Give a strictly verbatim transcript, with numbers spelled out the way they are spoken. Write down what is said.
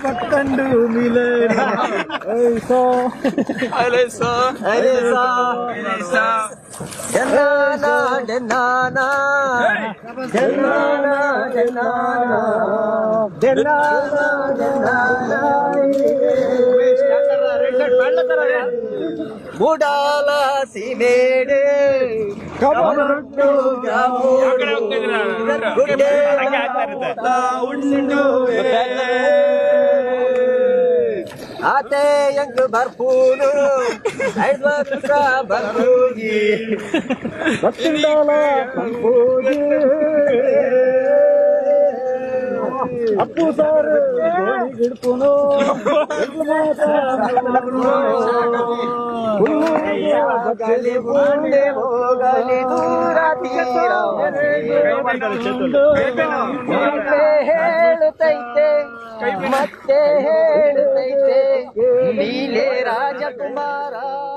ಪಕ್ಕಂಡು ಮಿಲನ ಐಸಾ ಐಲೇಸಾ ಐಲೇಸಾ ಐಲೇಸಾ ಜನ್ನಾನಾ ಜನ್ನಾನಾ ಜನ್ನಾನಾ ಜನ್ನಾನಾ ಜನ್ನಾನಾ ಜನ್ನಾನಾ ಮೂಡಾಲ ಸೀಮೇಡೆ ಕಬರಟ್ಟು आते यंग भरपूर ऐश्वर्य भरपूरी अप्पू सर गिड़पुनो गली बूंदे वो गली दूरा तीरा हेळुतैते ಮತ್ತೆ ಹೇಳುತ್ತೈತೆ ನೀಲೇ ರಾಜಕುಮಾರ